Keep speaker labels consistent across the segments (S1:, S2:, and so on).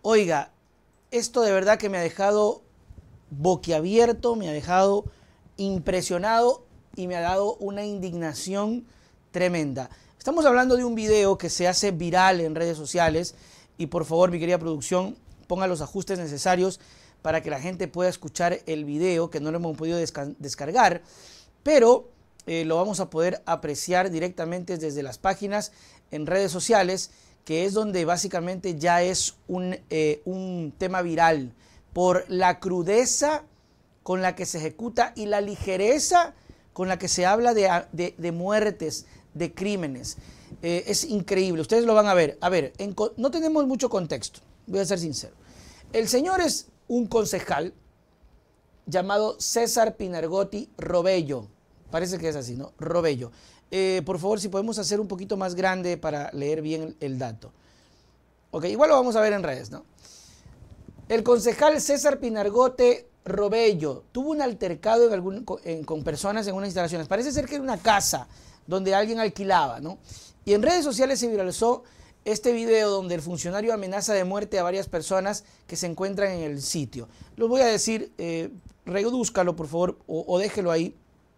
S1: Oiga, esto de verdad que me ha dejado boquiabierto, me ha dejado impresionado y me ha dado una indignación tremenda. Estamos hablando de un video que se hace viral en redes sociales y por favor, mi querida producción, ponga los ajustes necesarios para que la gente pueda escuchar el video, que no lo hemos podido descargar, pero lo vamos a poder apreciar directamente desde las páginas en redes sociales, que es donde básicamente ya es un tema viral por la crudeza con la que se ejecuta y la ligereza con la que se habla de muertes, de crímenes. Es increíble, ustedes lo van a ver. A ver, no tenemos mucho contexto, voy a ser sincero. El señor es un concejal llamado César Pinargotti Robello. Parece que es así, ¿no? Robello. Por favor, si podemos hacer un poquito más grande para leer bien el dato. Ok, igual lo vamos a ver en redes, ¿no? El concejal César Pinargotti Robello tuvo un altercado con personas en unas instalaciones. Parece ser que era una casa donde alguien alquilaba, ¿no? Y en redes sociales se viralizó este video donde el funcionario amenaza de muerte a varias personas que se encuentran en el sitio. Lo voy a decir, redúzcalo por favor o déjelo ahí,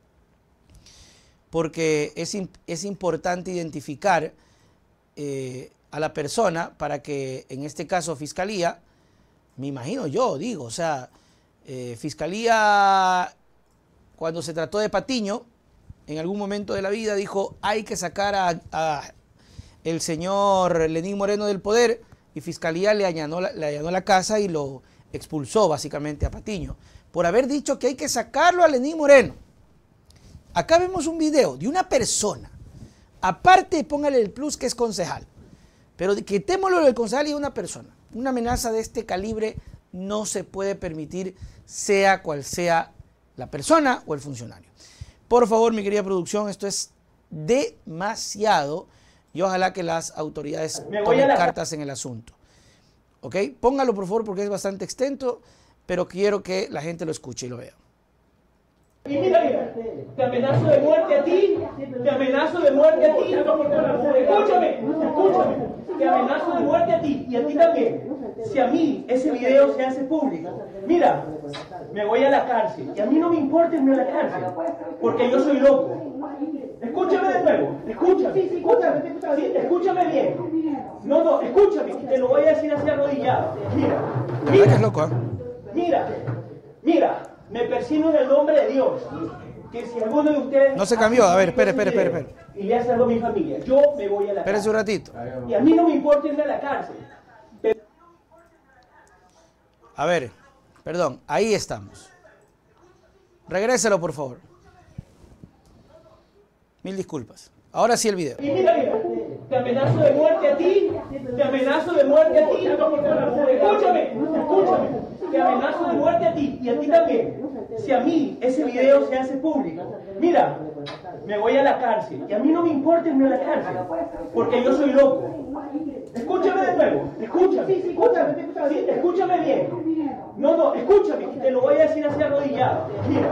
S1: porque es importante identificar a la persona para que, en este caso, Fiscalía, me imagino yo, digo, o sea, Fiscalía, cuando se trató de Patiño, en algún momento de la vida dijo, hay que sacar a el señor Lenín Moreno del poder, y Fiscalía le allanó la casa y lo expulsó básicamente a Patiño, por haber dicho que hay que sacarlo a Lenín Moreno. Acá vemos un video de una persona, aparte póngale el plus que es concejal, pero quitémoslo del concejal y de una persona. Una amenaza de este calibre no se puede permitir, sea cual sea la persona o el funcionario. Por favor, mi querida producción, esto es demasiado y ojalá que las autoridades tomen cartas en el asunto. ¿Ok? Póngalo, por favor, porque es bastante extenso, pero quiero que la gente lo escuche y lo vea.
S2: Y mira, te amenazo de muerte a ti, te amenazo de muerte a ti, escúchame, te amenazo de muerte a ti y a ti también. Si a mí ese video se hace público, mira, me voy a la cárcel y a mí no me importa irme a la cárcel, porque yo soy loco. Escúchame de nuevo, escúchame bien. No, escúchame, y te lo voy a decir así arrodillado. Mira, me persino en el nombre de Dios, que si alguno de ustedes...
S1: No se cambió, a ver, espere.
S2: Y le hace algo a mi familia, yo me voy a la cárcel.
S1: Espérese un ratito.
S2: Y a mí no me importa irme a la cárcel.
S1: A ver, perdón, ahí estamos. Regréselo, por favor. Mil disculpas. Ahora sí el video.
S2: Y mira, te amenazo de muerte a ti, te amenazo de muerte a ti. Escúchame, te amenazo de muerte a ti y a ti también. Si a mí ese video se hace público, mira, me voy a la cárcel y a mí no me importa irme a la cárcel, porque yo soy loco. Escúchame de nuevo, escúchame bien. No, escúchame, y te lo voy a decir así arrodillado.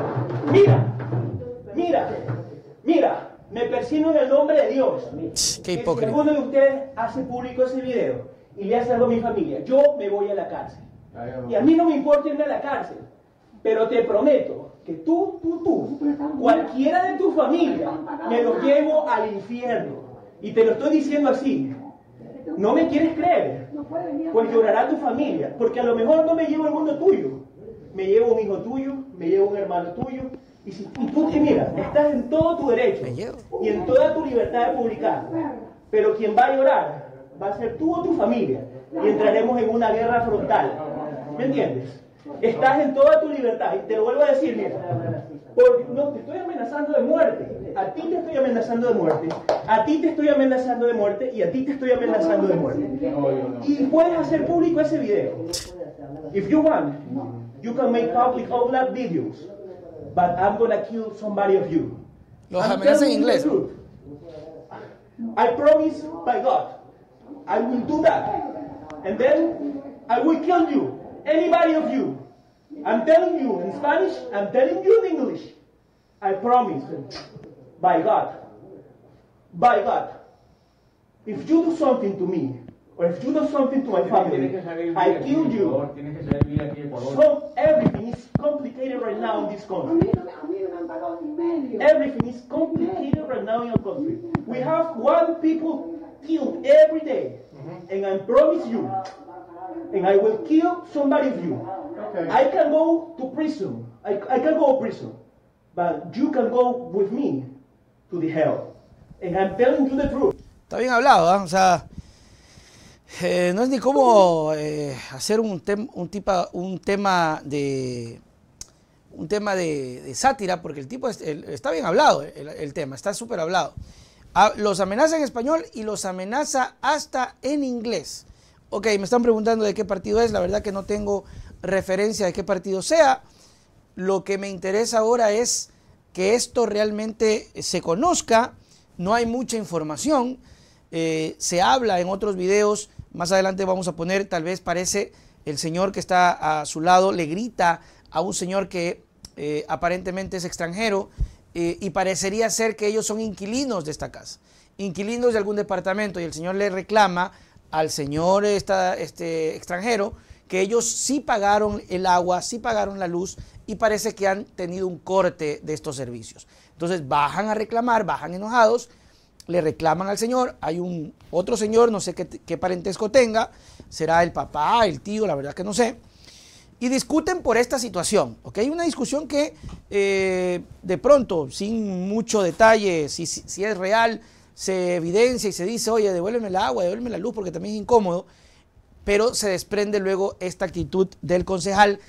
S2: Mira, me persino en el nombre de Dios.
S1: Qué hipócrita.
S2: Si alguno de ustedes hace público ese video y le hace algo a mi familia, yo me voy a la cárcel. Y a mí no me importa irme a la cárcel, pero te prometo que tú, cualquiera de tu familia, me lo llevo al infierno. Y te lo estoy diciendo así. ¿No me quieres creer? Pues llorará tu familia, porque a lo mejor no me llevo el mundo tuyo. Me llevo un hijo tuyo, me llevo un hermano tuyo. Y tú, mira, estás en todo tu derecho y en toda tu libertad de publicar. Pero quien va a llorar va a ser tú o tu familia. Y entraremos en una guerra frontal. ¿Me entiendes? Estás en toda tu libertad. Y te lo vuelvo a decir, mira. Porque no te estoy amenazando de muerte. A ti te estoy amenazando de muerte. A ti te estoy amenazando de muerte. Y a ti te estoy amenazando de muerte. Y puedes hacer público ese video. If you want, you can make public all that videos. But I'm gonna kill somebody of you.
S1: Los amenazas en inglés.
S2: I promise by God, I will do that. And then I will kill you. Anybody of you. I'm telling you in Spanish, I'm telling you in English. I promise. By God. By God. If you do something to me, or if you do something to my family, I kill you. So everything is complicated right now in this country. Everything is complicated right now in our country. We have 1 people killed every day, and I promise you, and I will kill somebody of you. Okay. I can go to prison. I can go to prison, but you can go with me to the hell. And I'm telling you the truth.
S1: Está bien hablado, ¿eh? O sea, no es ni cómo hacer un tema de sátira, porque el tipo está bien hablado, el tema, está súper hablado. Los amenaza en español y los amenaza hasta en inglés. Ok, me están preguntando de qué partido es, la verdad que no tengo referencia de qué partido sea. Lo que me interesa ahora es que esto realmente se conozca, no hay mucha información, se habla en otros videos, más adelante vamos a poner, tal vez parece el señor que está a su lado, le grita a un señor que aparentemente es extranjero y parecería ser que ellos son inquilinos de esta casa, inquilinos de algún departamento, y el señor le reclama al señor extranjero que ellos sí pagaron el agua, sí pagaron la luz y parece que han tenido un corte de estos servicios. Entonces bajan a reclamar, bajan enojados, le reclaman al señor, hay otro señor, no sé qué parentesco tenga, será el papá, el tío, la verdad que no sé, y discuten por esta situación, ¿ok? Una discusión que de pronto, sin mucho detalle, si es real, se evidencia y se dice, oye, devuélveme el agua, devuélveme la luz, porque también es incómodo, pero se desprende luego esta actitud del concejal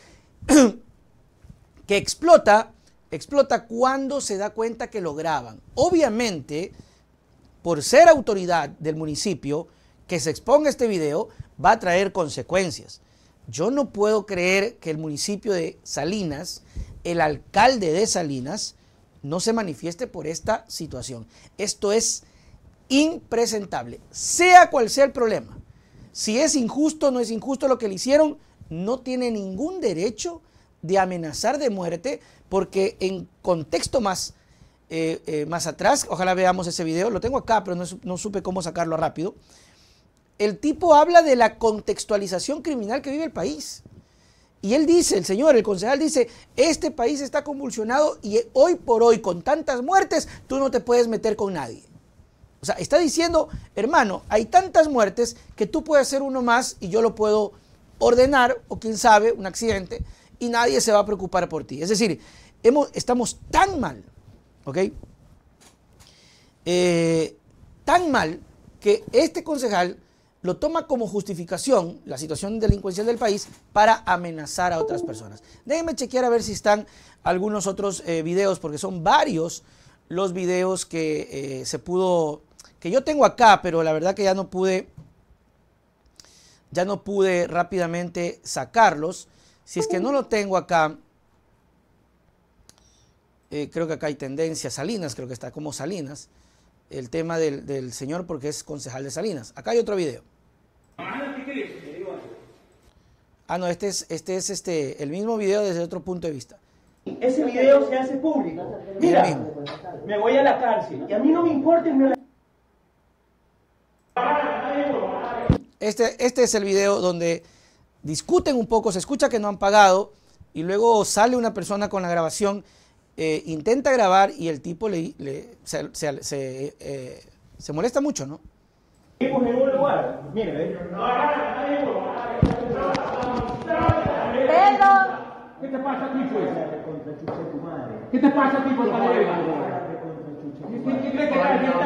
S1: que explota cuando se da cuenta que lo graban. Obviamente, por ser autoridad del municipio, que se exponga este video va a traer consecuencias. Yo no puedo creer que el municipio de Salinas, el alcalde de Salinas, no se manifieste por esta situación. Esto es impresentable, sea cual sea el problema. Si es injusto o no es injusto lo que le hicieron, no tiene ningún derecho de amenazar de muerte, porque en contexto más atrás, ojalá veamos ese video, lo tengo acá, pero no supe cómo sacarlo rápido. El tipo habla de la contextualización criminal que vive el país. Y él dice, el concejal dice, este país está convulsionado y hoy por hoy, con tantas muertes, tú no te puedes meter con nadie. O sea, está diciendo, hermano, hay tantas muertes que tú puedes hacer uno más y yo lo puedo ordenar, o quién sabe, un accidente, y nadie se va a preocupar por ti. Es decir, estamos tan mal, ¿ok? Tan mal que este concejal lo toma como justificación, la situación delincuencial del país, para amenazar a otras personas. Déjenme chequear a ver si están algunos otros videos, porque son varios los videos que que yo tengo acá, pero la verdad que ya no pude rápidamente sacarlos. Si es que no lo tengo acá, creo que acá hay tendencia, Salinas, creo que está como Salinas, el tema del señor, porque es concejal de Salinas. Acá hay otro video. Ah, no, este es el mismo video desde otro punto de vista.
S2: Ese video se hace público. Mira, me voy a la cárcel y a mí no me importa irme a la...
S1: Este es el video donde discuten un poco, se escucha que no han pagado y luego sale una persona con la grabación, intenta grabar y el tipo se molesta mucho, ¿no?
S2: Vivimos en un lugar, mire,
S3: Pedro.
S2: ¿Qué te pasa a ti, pues? ¿Qué te pasa a ti, pues, ¿Qué crees que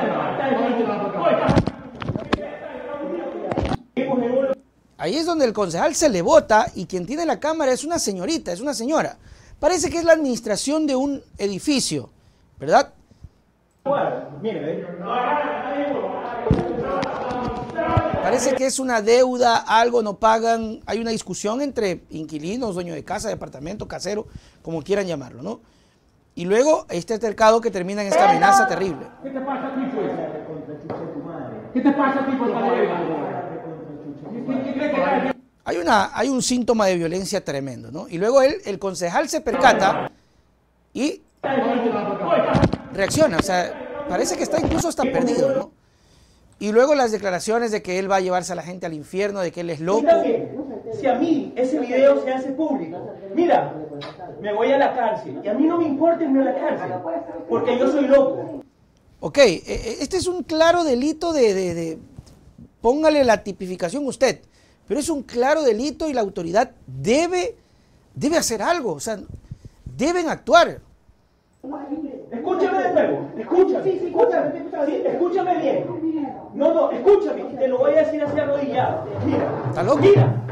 S1: Ahí es donde el concejal se le bota y quien tiene la cámara es una señorita, es una señora. Parece que es la administración de un edificio, ¿verdad? Parece que es una deuda, algo no pagan, hay una discusión entre inquilinos, dueños de casa, departamento, casero, como quieran llamarlo, ¿no? Y luego este altercado que termina en esta amenaza terrible.
S2: ¿Qué te pasa a ti, pues? ¿Qué te pasa a ti, pues?
S1: Hay un síntoma de violencia tremendo, ¿no? Y luego el concejal se percata y reacciona, o sea, parece que está incluso hasta perdido, ¿no? Y luego las declaraciones de que él va a llevarse a la gente al infierno, de que él es loco.
S2: Mira bien, si a mí ese video se hace público, mira, me voy a la cárcel. Y a mí no me importa irme a la cárcel, porque yo soy loco.
S1: Ok, este es un claro delito póngale la tipificación usted, pero es un claro delito y la autoridad debe hacer algo, o sea, deben actuar.
S2: Escúchame de nuevo, escúchame bien. No, escúchame, te lo voy a decir así arrodillado. Mira,
S1: ¿Está loco?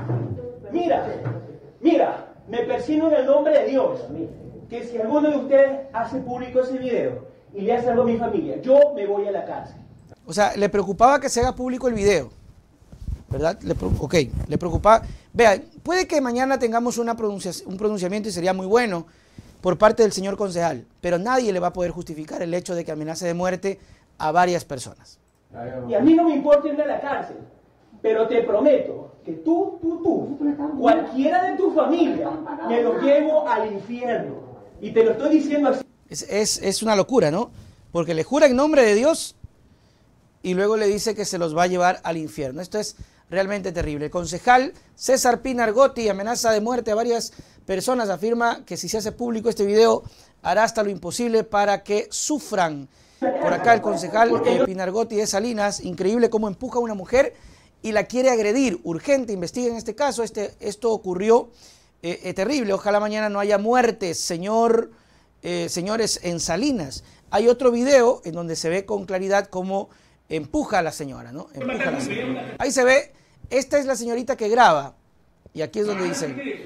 S2: Mira, me persino en el nombre de Dios, que si alguno de ustedes hace público ese video y le hace algo a mi familia, yo me voy a la cárcel.
S1: O sea, le preocupaba que se haga público el video, ¿verdad? Le preocupaba. Vea, puede que mañana tengamos un pronunciamiento y sería muy bueno por parte del señor concejal, pero nadie le va a poder justificar el hecho de que amenace de muerte a varias personas.
S2: Y a mí no me importa irme a la cárcel, pero te prometo que tú, cualquiera de tu familia, me lo llevo al infierno. Y te lo estoy diciendo así.
S1: Es una locura, ¿no? Porque le jura en nombre de Dios y luego le dice que se los va a llevar al infierno. Esto es realmente terrible. El concejal César Pinargotti amenaza de muerte a varias personas. Afirma que si se hace público este video, hará hasta lo imposible para que sufran. Por acá el concejal Pinargotti de Salinas, increíble cómo empuja a una mujer y la quiere agredir. Urgente, investiguen este caso. Esto ocurrió terrible. Ojalá mañana no haya muertes, señores, en Salinas. Hay otro video en donde se ve con claridad cómo empuja a la señora, ¿no? Empuja a la señora. Ahí se ve, esta es la señorita que graba. Y aquí es donde dice...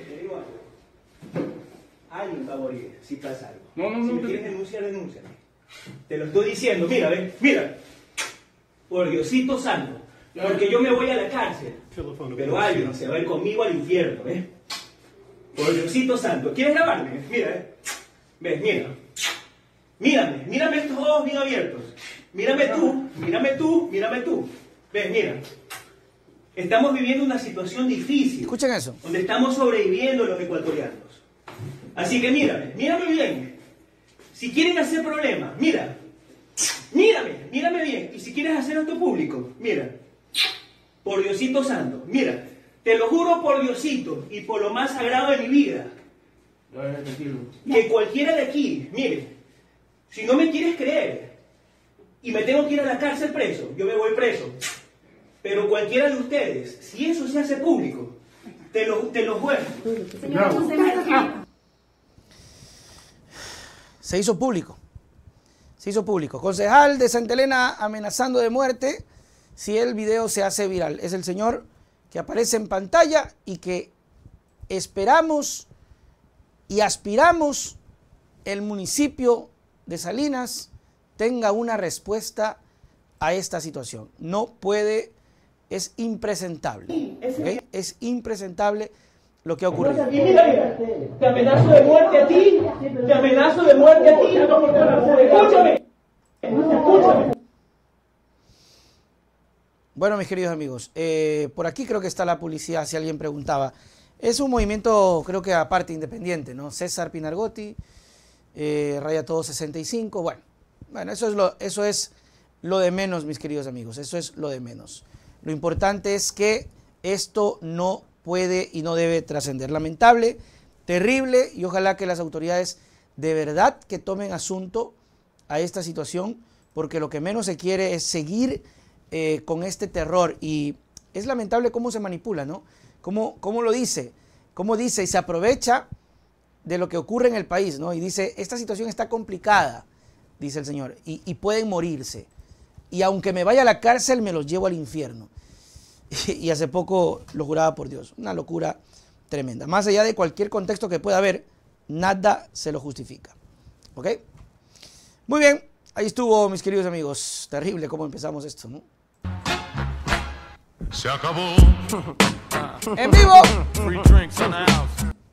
S2: Alguien va a morir si pasa algo. Si me quieres denunciar, denúnciame. Te lo estoy diciendo, mira. Por Diosito santo. Porque yo me voy a la cárcel. Pero alguien se va a ir conmigo al infierno, ¿eh? Por Diosito santo. ¿Quieres grabarme? Mira, ¿ves? Mírame estos ojos bien abiertos. Mírame tú. ¿Ves? Mira. Estamos viviendo una situación difícil.
S1: Escuchen eso.
S2: Donde estamos sobreviviendo los ecuatorianos. Así que mírame bien. Si quieren hacer problemas, mírame bien. Y si quieres hacer esto público, mira. Por Diosito santo, mira. Te lo juro por Diosito y por lo más sagrado de mi vida. Que cualquiera de aquí, mire, si no me quieres creer y me tengo que ir a la cárcel preso, yo me voy preso. Pero cualquiera de ustedes, si eso se hace público, te lo juego.
S1: Se hizo público. Concejal de Santa Elena amenazando de muerte si el video se hace viral. Es el señor que aparece en pantalla y que esperamos y aspiramos el municipio de Salinas tenga una respuesta a esta situación. No puede, es impresentable. ¿Okay? Es impresentable lo que ha ocurrido.
S2: Mira, te amenazo de muerte a ti. Escúchame.
S1: Bueno, mis queridos amigos, por aquí creo que está la publicidad, si alguien preguntaba. Es un movimiento, creo que aparte, independiente, ¿no? César Pinargotti, Raya Todo 65, bueno, eso es lo de menos, mis queridos amigos, eso es lo de menos. Lo importante es que esto no puede y no debe trascender. Lamentable, terrible, y ojalá que las autoridades de verdad que tomen asunto a esta situación, porque lo que menos se quiere es seguir con este terror. Y es lamentable cómo se manipula, ¿no? Cómo lo dice, y se aprovecha de lo que ocurre en el país, ¿no? Y dice, esta situación está complicada, dice el señor, y pueden morirse. Y aunque me vaya a la cárcel, me los llevo al infierno. Y hace poco lo juraba por Dios. Una locura tremenda. Más allá de cualquier contexto que pueda haber, nada se lo justifica. ¿Ok? Muy bien. Ahí estuvo, mis queridos amigos. Terrible cómo empezamos esto, ¿no?
S3: Se acabó.
S1: En vivo.
S3: Free drinks in the house.